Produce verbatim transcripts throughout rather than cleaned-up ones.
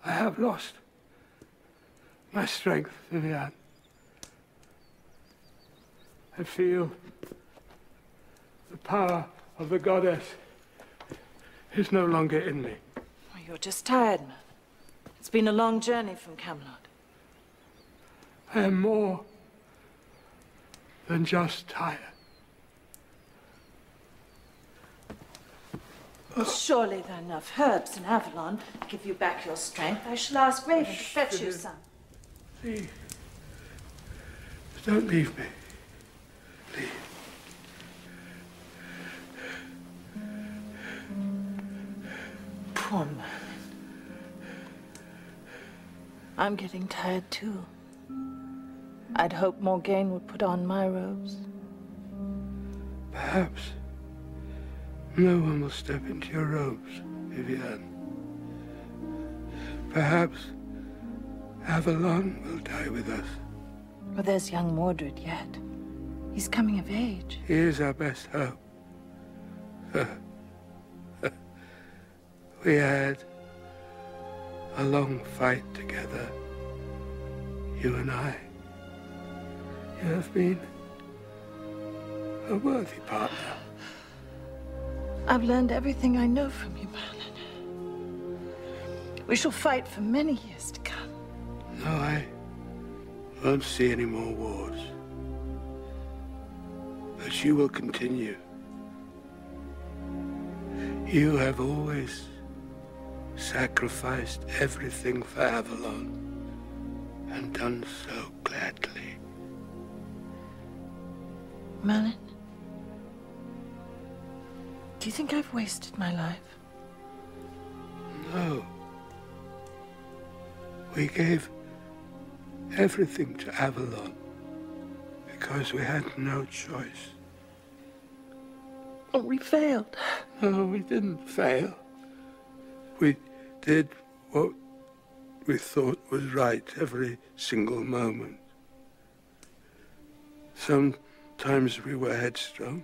I have lost my strength, Vivian. I feel the power of the goddess is no longer in me. Well, you're just tired, Merlin. It's been a long journey from Camelot. I am more than just tired. Well, surely there are enough herbs in Avalon to give you back your strength. I shall ask Raven to fetch you some. Please, don't leave me. Please. Poor Merlin. I'm getting tired too. I'd hoped Morgaine would put on my robes. Perhaps no one will step into your robes, Vivian. Perhaps Avalon will die with us. Well, there's young Mordred yet. He's coming of age. He is our best hope. We had a long fight together, you and I. You have been a worthy partner. I've learned everything I know from you, Merlin. We shall fight for many years to come. No, I won't see any more wars. But you will continue. You have always sacrificed everything for Avalon, and done so gladly. Merlin, do you think I've wasted my life? No. We gave everything to Avalon because we had no choice. Oh, we failed. No, we didn't fail. We did what we thought was right every single moment. Sometimes we were headstrong,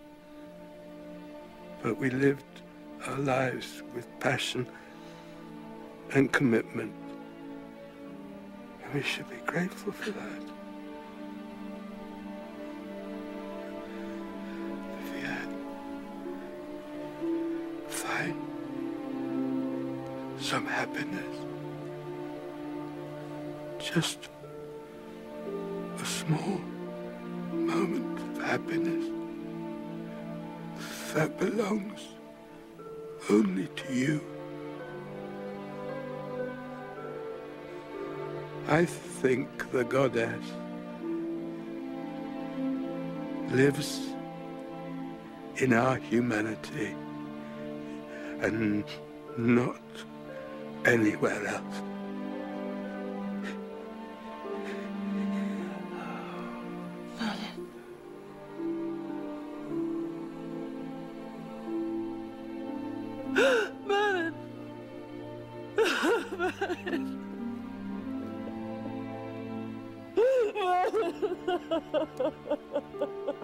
but we lived our lives with passion and commitment. And we should be grateful for that. Vivian, find some happiness. Just a small moment of happiness that belongs only to you. I think the goddess lives in our humanity and not anywhere else. Merlin! Merlin! Merlin!